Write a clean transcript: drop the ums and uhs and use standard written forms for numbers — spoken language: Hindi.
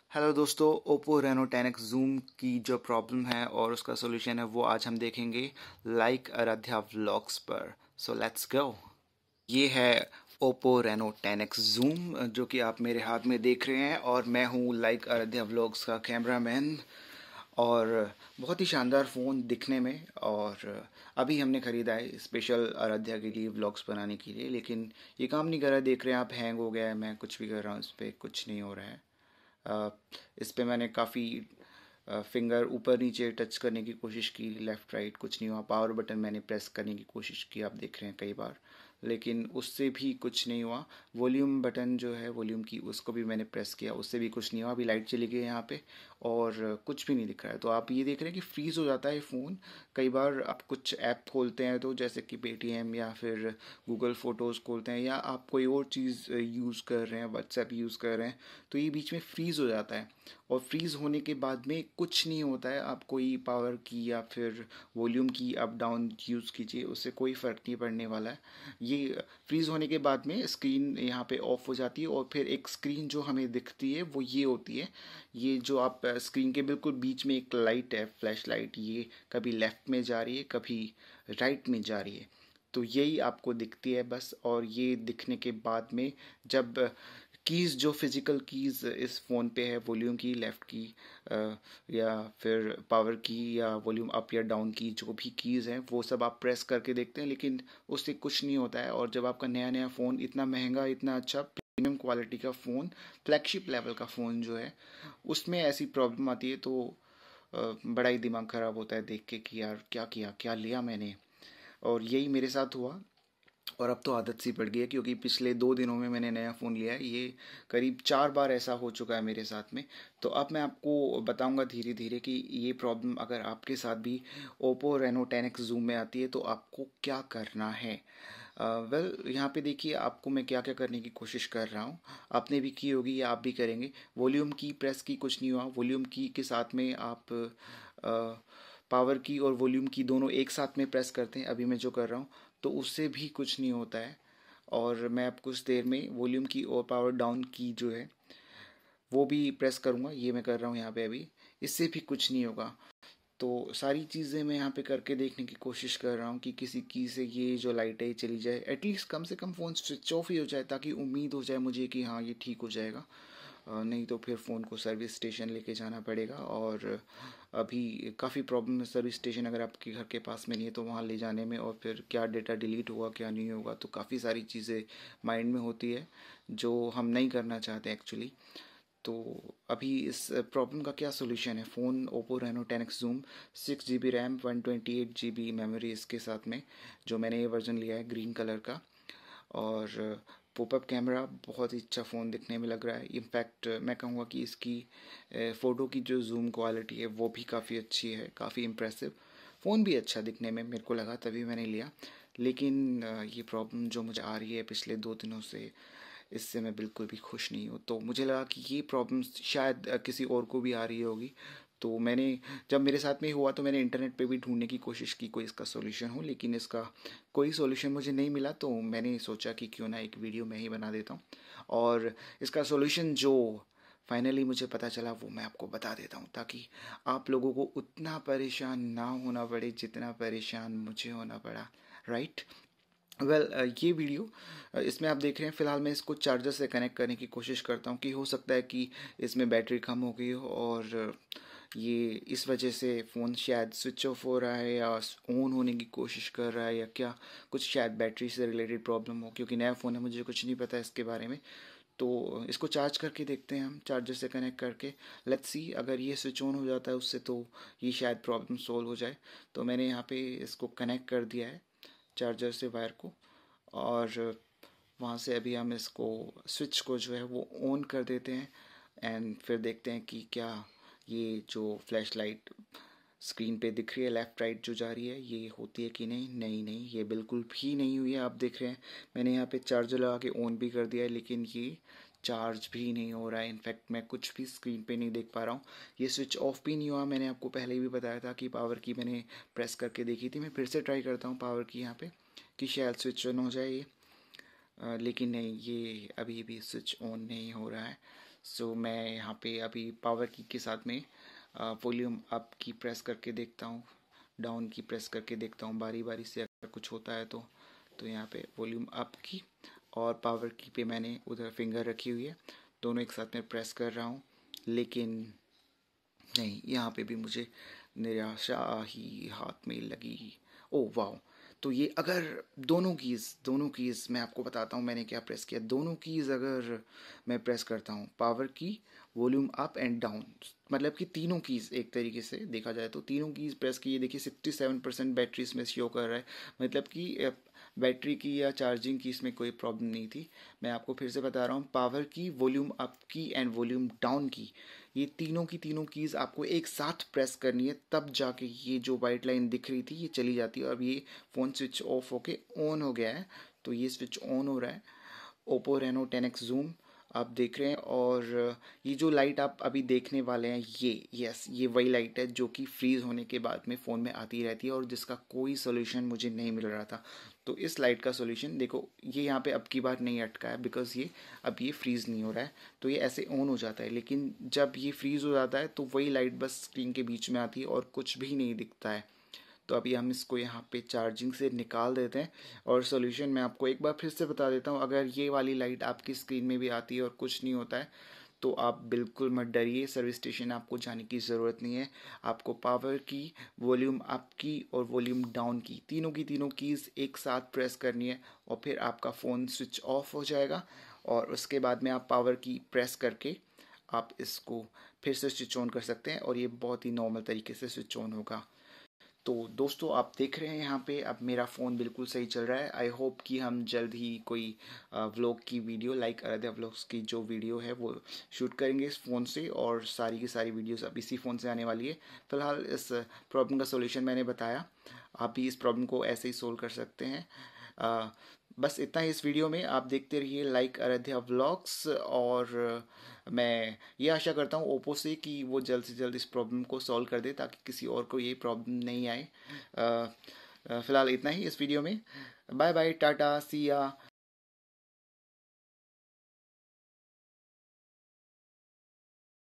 हेलो दोस्तों, ओप्पो रेनो 10X ज़ूम की जो प्रॉब्लम है और उसका सॉल्यूशन है वो आज हम देखेंगे लाइक आराध्या व्लॉग्स पर। So let's go. ये है ओप्पो रेनो 10X ज़ूम जो कि आप मेरे हाथ में देख रहे हैं और मैं हूँ लाइक आराध्या व्लॉग्स का कैमरामैन। और बहुत ही शानदार फ़ोन दिखने में, और अभी हमने ख़रीदा है स्पेशल आराध्या के लिए व्लॉग्स बनाने के लिए, लेकिन ये काम नहीं कर रहा। देख रहे हैं आप, हैंग हो गया है। मैं कुछ भी कर रहा हूँ इस पर, कुछ नहीं हो रहा है। इस पे मैंने काफ़ी फिंगर ऊपर नीचे टच करने की कोशिश की, लेफ़्ट राइट, कुछ नहीं हुआ। पावर बटन मैंने प्रेस करने की कोशिश की, आप देख रहे हैं कई बार, लेकिन उससे भी कुछ नहीं हुआ। वॉल्यूम बटन जो है, वॉल्यूम की, उसको भी मैंने प्रेस किया, उससे भी कुछ नहीं हुआ। अभी लाइट चली गई यहाँ पे और कुछ भी नहीं दिख रहा है। तो आप ये देख रहे हैं कि फ्रीज़ हो जाता है फ़ोन। कई बार आप कुछ ऐप खोलते हैं तो, जैसे कि पेटीएम या फिर गूगल फ़ोटोज़ खोलते हैं, या आप कोई और चीज़ यूज़ कर रहे हैं, व्हाट्सएप यूज़ कर रहे हैं, तो ये बीच में फ्रीज़ हो जाता है। और फ्रीज़ होने के बाद में कुछ नहीं होता है। आप कोई पावर की या फिर वॉल्यूम की अप डाउन यूज़ कीजिए, उससे कोई फ़र्क नहीं पड़ने वाला है। ये फ्रीज़ होने के बाद में स्क्रीन यहाँ पे ऑफ हो जाती है और फिर एक स्क्रीन जो हमें दिखती है वो ये होती है। ये जो आप स्क्रीन के बिल्कुल बीच में एक लाइट है, फ्लैश लाइट, ये कभी लेफ़्ट में जा रही है, कभी राइट में जा रही है। तो यही आपको दिखती है बस। और ये दिखने के बाद में जब कीज़, जो फिज़िकल कीज़ इस फ़ोन पे है, वॉल्यूम की, लेफ़्ट की, या फिर पावर की, या वॉल्यूम अप या डाउन की, जो भी कीज़ हैं वो सब आप प्रेस करके देखते हैं, लेकिन उससे कुछ नहीं होता है। और जब आपका नया नया फ़ोन, इतना महंगा, इतना अच्छा प्रीमियम क्वालिटी का फ़ोन, फ्लैगशिप लेवल का फ़ोन जो है, उसमें ऐसी प्रॉब्लम आती है तो बड़ा ही दिमाग ख़राब होता है देख के कि यार क्या किया, क्या लिया मैंने। और यही मेरे साथ हुआ। और अब तो आदत सी पड़ गई है, क्योंकि पिछले 2 दिनों में मैंने नया फ़ोन लिया है। ये करीब 4 बार ऐसा हो चुका है मेरे साथ में। तो अब मैं आपको बताऊंगा धीरे धीरे कि ये प्रॉब्लम अगर आपके साथ भी ओप्पो रेनो 10X ज़ूम में आती है तो आपको क्या करना है। यहाँ पे देखिए, आपको मैं क्या क्या करने की कोशिश कर रहा हूँ। आपने भी की होगी या आप भी करेंगे। वॉल्यूम की प्रेस की, कुछ नहीं हुआ। वॉल्यूम की के साथ में आप पावर की और वॉल्यूम की दोनों एक साथ में प्रेस करते हैं, अभी मैं जो कर रहा हूँ, तो उससे भी कुछ नहीं होता है। और मैं अब कुछ देर में वॉल्यूम की और पावर डाउन की जो है वो भी प्रेस करूँगा। ये मैं कर रहा हूँ यहाँ पे अभी, इससे भी कुछ नहीं होगा। तो सारी चीज़ें मैं यहाँ पे करके देखने की कोशिश कर रहा हूँ कि किसी की से ये जो लाइट है चली जाए, एटलीस्ट कम से कम फ़ोन स्विच ऑफ ही हो जाए, ताकि उम्मीद हो जाए मुझे कि हाँ ये ठीक हो जाएगा। नहीं तो फिर फ़ोन को सर्विस स्टेशन लेके जाना पड़ेगा। और अभी काफ़ी प्रॉब्लम है सर्विस स्टेशन, अगर आपके घर के पास में नहीं है तो वहाँ ले जाने में, और फिर क्या डेटा डिलीट होगा, क्या नहीं होगा, तो काफ़ी सारी चीज़ें माइंड में होती है जो हम नहीं करना चाहते एक्चुअली। तो अभी इस प्रॉब्लम का क्या सोल्यूशन है। Phone Oppo Reno 10X zoom, 6 GB RAM, 128 GB memory इसके साथ में, जो मैंने ये वर्जन लिया है ग्रीन कलर का। और पॉपअप कैमरा बहुत ही अच्छा फ़ोन दिखने में लग रहा है। इनफैक्ट मैं कहूँगा कि इसकी फ़ोटो की जो जूम क्वालिटी है वो भी काफ़ी अच्छी है, काफ़ी इम्प्रेसिव। फ़ोन भी अच्छा दिखने में मेरे को लगा, तभी मैंने लिया। लेकिन ये प्रॉब्लम जो मुझे आ रही है पिछले 2 दिनों से, इससे मैं बिल्कुल भी खुश नहीं हूँ। तो मुझे लगा कि ये प्रॉब्लम शायद किसी और को भी आ रही होगी। तो मैंने, जब मेरे साथ में हुआ तो मैंने इंटरनेट पे भी ढूंढने की कोशिश की कोई इसका सॉल्यूशन हो, लेकिन इसका कोई सॉल्यूशन मुझे नहीं मिला। तो मैंने सोचा कि क्यों ना एक वीडियो मैं ही बना देता हूँ, और इसका सॉल्यूशन जो फाइनली मुझे पता चला वो मैं आपको बता देता हूँ, ताकि आप लोगों को उतना परेशान ना होना पड़े जितना परेशान मुझे होना पड़ा। राइट। वेल, ये वीडियो, इसमें आप देख रहे हैं, फ़िलहाल मैं इसको चार्जर से कनेक्ट करने की कोशिश करता हूँ कि हो सकता है कि इसमें बैटरी कम हो गई हो, और ये इस वजह से फ़ोन शायद स्विच ऑफ हो रहा है या ऑन होने की कोशिश कर रहा है, या क्या, कुछ शायद बैटरी से रिलेटेड प्रॉब्लम हो, क्योंकि नया फ़ोन है, मुझे कुछ नहीं पता इसके बारे में। तो इसको चार्ज करके देखते हैं हम, चार्जर से कनेक्ट करके। लेट्स सी, अगर ये स्विच ऑन हो जाता है उससे तो ये शायद प्रॉब्लम सॉल्व हो जाए। तो मैंने यहाँ पे इसको कनेक्ट कर दिया है चार्जर से वायर को, और वहाँ से अभी हम इसको, स्विच को जो है वो ऑन कर देते हैं। एंड फिर देखते हैं कि क्या ये जो फ्लैश लाइट स्क्रीन पे दिख रही है, लेफ़्ट राइट जो जा रही है, ये होती है कि नहीं। नहीं नहीं, ये बिल्कुल भी नहीं हुई है। आप देख रहे हैं मैंने यहाँ पे चार्जर लगा के ऑन भी कर दिया है, लेकिन ये चार्ज भी नहीं हो रहा है। इनफैक्ट मैं कुछ भी स्क्रीन पे नहीं देख पा रहा हूँ। ये स्विच ऑफ भी नहीं हुआ। मैंने आपको पहले भी बताया था कि पावर की मैंने प्रेस करके देखी थी। मैं फिर से ट्राई करता हूँ पावर की यहाँ पे, कि शायद स्विच ऑन हो जाए ये। लेकिन नहीं, ये अभी भी स्विच ऑन नहीं हो रहा है। सो मैं यहाँ पे अभी पावर की के साथ में वॉल्यूम अप की प्रेस करके देखता हूँ, डाउन की प्रेस करके देखता हूँ बारी बारी से, अगर कुछ होता है तो यहाँ पे वॉल्यूम अप की और पावर की पे मैंने उधर फिंगर रखी हुई है, दोनों एक साथ में प्रेस कर रहा हूँ, लेकिन नहीं, यहाँ पे भी मुझे निराशा ही हाथ में लगी। ओ वाह! तो ये अगर दोनों कीज़ मैं आपको बताता हूँ मैंने क्या प्रेस किया। दोनों कीज़ अगर मैं प्रेस करता हूँ, पावर की, वॉल्यूम अप एंड डाउन, मतलब कि तीनों कीज़ एक तरीके से देखा जाए तो तीनों कीज़ प्रेस की, ये देखिए 67% बैटरी इसमें शो कर रहा है, मतलब कि बैटरी की या चार्जिंग की इसमें कोई प्रॉब्लम नहीं थी। मैं आपको फिर से बता रहा हूँ, पावर की, वॉल्यूम अप की एंड वॉल्यूम डाउन की, ये तीनों की तीनों कीज़ आपको एक साथ प्रेस करनी है, तब जाके ये जो वाइट लाइन दिख रही थी ये चली जाती है। अब ये फ़ोन स्विच ऑफ होके ऑन हो गया है, तो ये स्विच ऑन हो रहा है। ओप्पो रेनो 10X जूम आप देख रहे हैं, और ये जो लाइट आप अभी देखने वाले हैं, ये वही लाइट है जो कि फ्रीज़ होने के बाद में फ़ोन में आती रहती है और जिसका कोई सोल्यूशन मुझे नहीं मिल रहा था। तो इस लाइट का सोल्यूशन देखो, ये यहाँ पे अब की बार नहीं अटका है, बिकॉज़ ये अब ये फ्रीज़ नहीं हो रहा है, तो ये ऐसे ऑन हो जाता है, लेकिन जब ये फ्रीज़ हो जाता है तो वही लाइट बस स्क्रीन के बीच में आती है और कुछ भी नहीं दिखता है। तो अभी हम इसको यहाँ पे चार्जिंग से निकाल देते हैं, और सॉल्यूशन मैं आपको एक बार फिर से बता देता हूँ। अगर ये वाली लाइट आपकी स्क्रीन में भी आती है और कुछ नहीं होता है, तो आप बिल्कुल मत डरिए, सर्विस स्टेशन आपको जाने की ज़रूरत नहीं है। आपको पावर की, वॉल्यूम अप की और वॉल्यूम डाउन की तीनों कीज़ एक साथ प्रेस करनी है, और फिर आपका फ़ोन स्विच ऑफ हो जाएगा, और उसके बाद में आप पावर की प्रेस करके आप इसको फिर से स्विच ऑन कर सकते हैं, और ये बहुत ही नॉर्मल तरीके से स्विच ऑन होगा। तो दोस्तों आप देख रहे हैं यहाँ पे अब मेरा फ़ोन बिल्कुल सही चल रहा है। आई होप कि हम जल्द ही कोई व्लॉग की वीडियो, लाइक आराध्या व्लॉग्स की जो वीडियो है वो शूट करेंगे इस फ़ोन से, और सारी की सारी वीडियोस अब इसी फ़ोन से आने वाली है। फ़िलहाल इस प्रॉब्लम का सॉल्यूशन मैंने बताया, आप भी इस प्रॉब्लम को ऐसे ही सोल्व कर सकते हैं। अ, बस इतना ही इस वीडियो में। आप देखते रहिए लाइक आराध्या व्लॉग्स, और मैं ये आशा करता हूँ ओप्पो से कि वो जल्द से जल्द इस प्रॉब्लम को सॉल्व कर दे, ताकि किसी और को ये प्रॉब्लम नहीं आए। फ़िलहाल इतना ही इस वीडियो में। बाय बाय, टाटा, सी या।